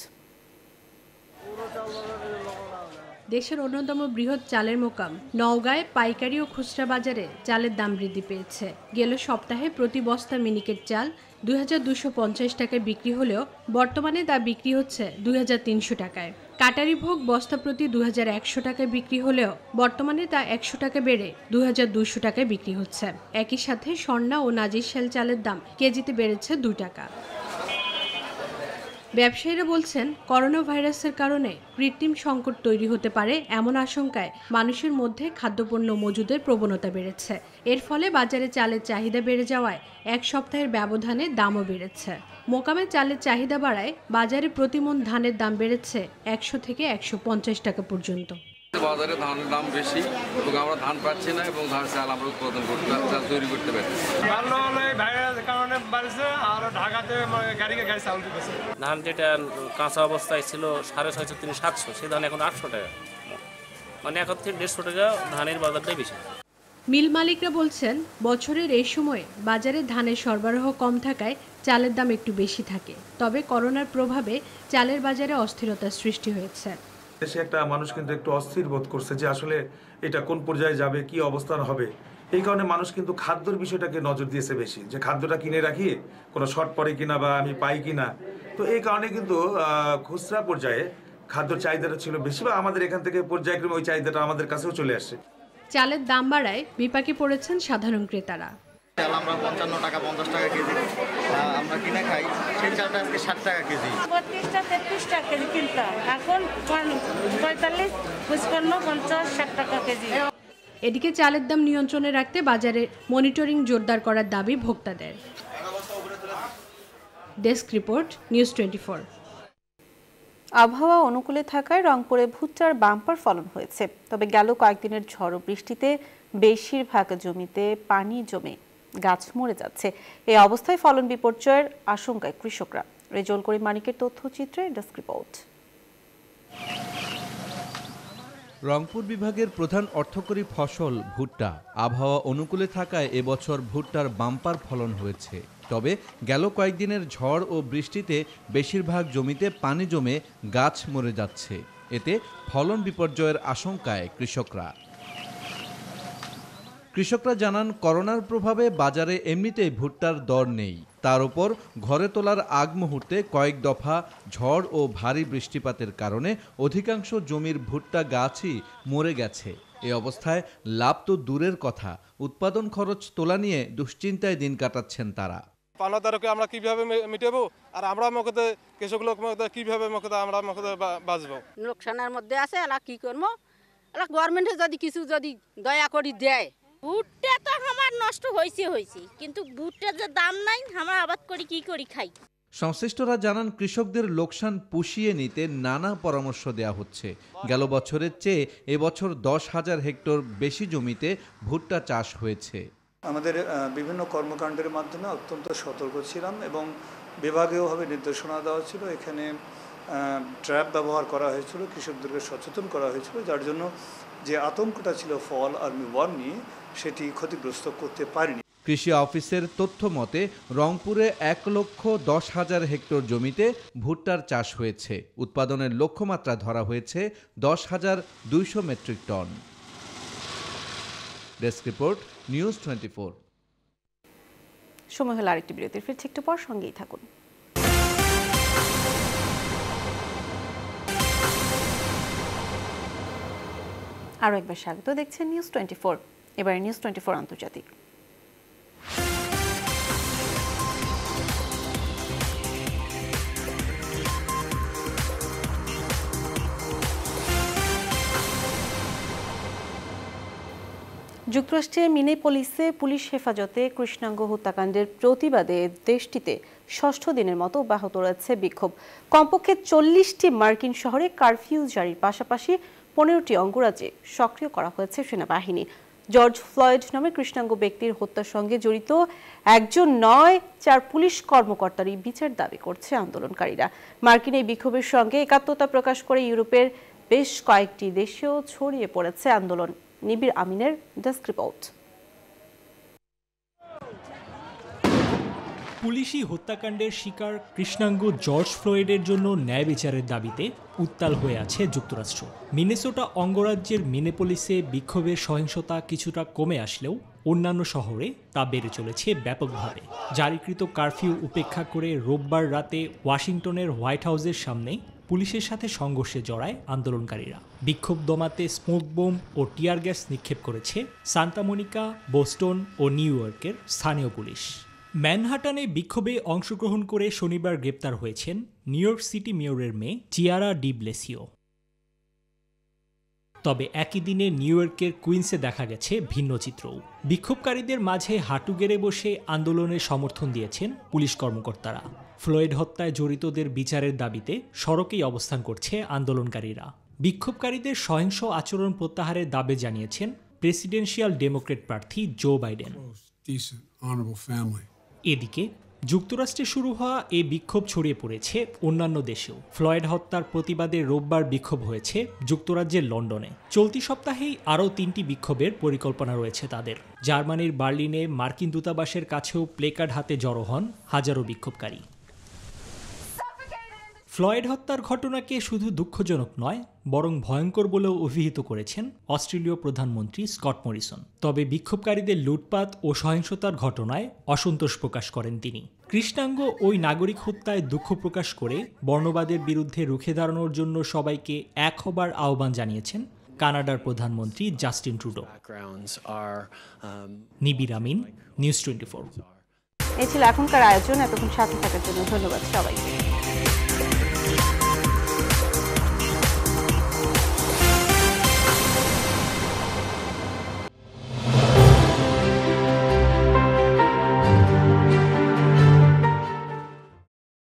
দেশের অন্যতম বৃহৎ চালের মোকাম নওগাঁয় পাইকারি ও খুচরা বাজারে চালের দাম বৃদ্ধি পেয়েছে। গেল সপ্তাহে প্রতি বস্তা মিনিকেট চাল 2,250 টাকায় বিক্রি হলেও বর্তমানে তা বিক্রি হচ্ছে 2,300 টাকায়। কাটারি ভোগ বস্তা প্রতি 2,100 টাকায় বিক্রি হলেও বর্তমানে তা 100 টাকা বেড়ে 2,200 টাকায় বিক্রি হচ্ছে। একই সাথে স্বর্ণা ও নাজিরশাল চালের দাম কেজিতে বেড়েছে 2 টাকা। ব্যবসায়ীরা বলছেন, করোনা ভাইরাসের কারণে কৃত্রিম সংকট তৈরি হতে পারে এমন আশঙ্কায় মানুষের মধ্যে খাদ্যপণ্য মজুদের প্রবণতা বেড়েছে। এর ফলে বাজারে চালের চাহিদা বেড়ে যাওয়ায় এক সপ্তাহের ব্যবধানে দামও বেড়েছে। মোকামে চালের চাহিদা বাড়ায় বাজারে প্রতিমণ ধানের দাম বেড়েছে 100 থেকে 150 টাকা পর্যন্ত। বাজারে ধানের দাম বেশি এবং আমরা ধান পাচ্ছি না এবং ধান চাল আমরা উৎপাদন করতে তৈরি করতে পারছি। ধান যেটা কাঁচা অবস্থায় ছিল 650 থেকে 700, সেই ধান এখন 800 টাকা, মানে 1 থেকে 150 টাকা ধানের বাজারটাই বেশি। মিল মালিকরা বলছেন, বছরের এই সময়ে বাজারে ধানের সরবরাহ কম থাকায় চালের দাম একটু বেশি থাকে। তবে করোনার প্রভাবে চালের বাজারে অস্থিরতার সৃষ্টি হয়েছে। দেশে একটা মানুষ কিন্তু একটু অস্থির বোধ করছে যে আসলে এটা কোন পর্যায়ে যাবে, কি অবস্থান হবে। এই কারণে মানুষ কিন্তু খাদ্যের বিষয়টাকে নজর দিয়েছে বেশি, যে খাদ্যটা কিনে রাখি, কোনো শর্ট পড়ে কিনা বা আমি পাই কিনা। তো এই কারণে কিন্তু খুচরা পর্যায়ে খাদ্যর চাহিদাটা ছিল বেশি, বা আমাদের এখান থেকে পর্যায়ক্রমে ওই চাহিদাটা আমাদের কাছেও চলে আসছে। চালের দাম বাড়ায় বিপাকে পড়েছেন সাধারণ ক্রেতারা। চাল আমরা 55 টাকা 50 টাকা কেজি আমরা কিনে খাই, সেই চালটা আজকে 60 টাকা কেজি। 32টা 33 টাকা কেজি কিনতাম, এখন 45, 55, 50, 60 টাকা কেজি। এদিকে চালের দাম নিয়ন্ত্রণে রাখতে বাজারে মনিটরিং জোরদার করার দাবি ভোক্তাদের। Desk report, news 24। আবহাওয়া অনুকূলে থাকায় রংপুরে ভুট্টার বাম্পার ফলন হয়েছে। তবে গেল কয়েকদিনের ঝড় ও বৃষ্টিতে বেশিরভাগ জমিতে পানি জমে গাছ মরে যাচ্ছে। এই অবস্থায় ফলন বিপর্যয়ের আশঙ্কায় কৃষকরা। রেজল করিম মানিকের তথ্যচিত্রে, ডেস্ক রিপোর্ট। রংপুর বিভাগের প্রধান অর্থকরী ফসল ভুট্টা। আবহাওয়া অনুকূলে থাকায় এবছর ভুট্টার বাম্পার ফলন হয়েছে। তবে গেল কয়েকদিনের ঝড় ও বৃষ্টিতে বেশিরভাগ জমিতে পানি জমে গাছ মরে যাচ্ছে। এতে ফলন বিপর্যয়ের আশঙ্কায় কৃষকরা জানান, করোনার প্রভাবে বাজারে এমনিতেই ভুট্টার দর নেই। তার উপর ঘরে তোলার আগ মুহূর্তে কয়েক দফা ঝড় ও ভারী বৃষ্টিপাতের কারণে অধিকাংশ জমির ভুট্টা গাছই মরে গেছে। এ অবস্থায় লাভ তো দূরের কথা, উৎপাদন খরচ তোলা নিয়ে দুশ্চিন্তায় দিন কাটাচ্ছেন তারা। পাওনাদারকে আমরা কিভাবে মিটাবো, আর আমরা মকতে কৃষক লোক কিভাবে আমরা বাঁচবো? লোকসানের মধ্যে আছে, এলা কি করবো? এলা গভর্নমেন্টে যদি কিছু যদি দয়া করে দেয়। ভুট্টা তো আমার নষ্ট হয়েছে, কিন্তু ভুট্টার যে দাম নাই, আমরা আবাদ করি কি করি খাই। সংশ্লিষ্টরা জানান কৃষকদের লোকসান পুষিয়ে নিতে নানা পরামর্শ দেওয়া হচ্ছে। গেল বছরের চেয়ে এবছর 10,000 হেক্টর বেশি জমিতে ভুট্টা চাষ হয়েছে। আমাদের বিভিন্ন কর্মকাণ্ডের মাধ্যমে অত্যন্ত সতর্ক ছিলাম এবং বিভাগীয়ভাবে নির্দেশনা দেওয়া ছিল। এখানে ট্র্যাপ ব্যবহার করা হয়েছিল, কৃষকদেরকে সচেতন করা হয়েছিল, যার জন্য যে আতঙ্কটা ছিল ফল আর্মি ওয়ার্ম নিয়ে সেটি ক্ষতিগ্রস্ত করতে পারেনি। কৃষি অফিসের তথ্য মতে রংপুরে 1,10,000 হেক্টর জমিতে ভুট্টার চাষ হয়েছে। উৎপাদনের লক্ষ্যমাত্রা ধরা হয়েছে 10,200 metric ton. Desk report, news 24। সময় হলো আরেকটি বিরতির, ফিরছি একটু পর, সঙ্গেই থাকুন। আরও একবার স্বাগত, দেখছেন নিউজ 24। এবারে নিউজ 24 আন্তর্জাতিক। যুক্তরাষ্ট্রের মিনেপোলিসে পুলিশ হেফাজতে কৃষ্ণাঙ্গ হত্যাকাণ্ডের প্রতিবাদে দেশটিতে ষষ্ঠ দিনের মতো অব্যাহত রয়েছে বিক্ষোভ। কমপক্ষে 40টি মার্কিন শহরে কারফিউ জারির পাশাপাশি 15টি অঙ্গরাজ্যে সক্রিয় করা হয়েছে সেনাবাহিনী। জর্জ ফ্লয়েড নামে কৃষ্ণাঙ্গ ব্যক্তির হত্যার সঙ্গে জড়িত একজন নয় 4 পুলিশ কর্মকর্তারই বিচার দাবি করছে আন্দোলনকারীরা। মার্কিন এই বিক্ষোভের সঙ্গে একাত্মতা প্রকাশ করে ইউরোপের বেশ কয়েকটি দেশেও ছড়িয়ে পড়েছে আন্দোলন। নিবির আমিনের ডেস্ক রিপোর্ট। পুলিশি হত্যাকাণ্ডের শিকার কৃষ্ণাঙ্গ জর্জ ফ্লয়েডের জন্য ন্যায় বিচারের দাবিতে উত্তাল হয়ে আছে যুক্তরাষ্ট্র। মিনেসোটা অঙ্গরাজ্যের মিনেপোলিসে বিক্ষোভের সহিংসতা কিছুটা কমে আসলেও অন্যান্য শহরে তা বেড়ে চলেছে ব্যাপকভাবে। জারিকৃত কারফিউ উপেক্ষা করে রোববার রাতে ওয়াশিংটনের হোয়াইট হাউসের সামনে পুলিশের সাথে সংঘর্ষে জড়ায় আন্দোলনকারীরা। বিক্ষোভ দমাতে স্মোক বোম ও টিয়ার গ্যাস নিক্ষেপ করেছে সান্তা মনিকা, বোস্টন ও নিউ ইয়র্কের স্থানীয় পুলিশ। ম্যানহাটানে বিক্ষোভে অংশগ্রহণ করে শনিবার গ্রেপ্তার হয়েছেন নিউ ইয়র্ক সিটি মেয়রের মেয়ে চিয়ারা ডি ব্লেসিও। তবে একই দিনে নিউ ইয়র্কের কুইন্সে দেখা গেছে ভিন্ন চিত্রও। বিক্ষোভকারীদের মাঝে হাঁটু গেড়ে বসে আন্দোলনের সমর্থন দিয়েছেন পুলিশ কর্মকর্তারা। ফ্লয়েড হত্যায় জড়িতদের বিচারের দাবিতে সড়কেই অবস্থান করছে আন্দোলনকারীরা। বিক্ষোভকারীদের সহিংস আচরণ প্রত্যাহারের দাবি জানিয়েছেন প্রেসিডেন্সিয়াল ডেমোক্রেট প্রার্থী জো বাইডেন। এদিকে যুক্তরাষ্ট্রে শুরু হওয়া এই বিক্ষোভ ছড়িয়ে পড়েছে অন্যান্য দেশেও। ফ্লয়েড হত্যার প্রতিবাদে রোববার বিক্ষোভ হয়েছে যুক্তরাজ্যের লন্ডনে। চলতি সপ্তাহেই আরও 3টি বিক্ষোভের পরিকল্পনা রয়েছে তাদের। জার্মানির বার্লিনে মার্কিন দূতাবাসের কাছেও প্লেকার্ড হাতে জড়ো হন হাজারো বিক্ষোভকারী। ফ্লয়েড হত্যার ঘটনাকে শুধু দুঃখজনক নয়, বরং ভয়ঙ্কর বলেও অভিহিত করেছেন অস্ট্রেলীয় প্রধানমন্ত্রী স্কট মরিসন। তবে বিক্ষোভকারীদের লুটপাট ও সহিংসতার ঘটনায় অসন্তোষ প্রকাশ করেন তিনি। কৃষ্ণাঙ্গ ওই নাগরিক হত্যায় দুঃখ প্রকাশ করে বর্ণবাদের বিরুদ্ধে রুখে দাঁড়ানোর জন্য সবাইকে এক হবার আহ্বান জানিয়েছেন কানাডার প্রধানমন্ত্রী Justin Trudeau. Nibir Amin, news 24। এই ছিল এখনকার আয়োজন। এতক্ষণ সাথে থাকার জন্য ধন্যবাদ সবাইকে।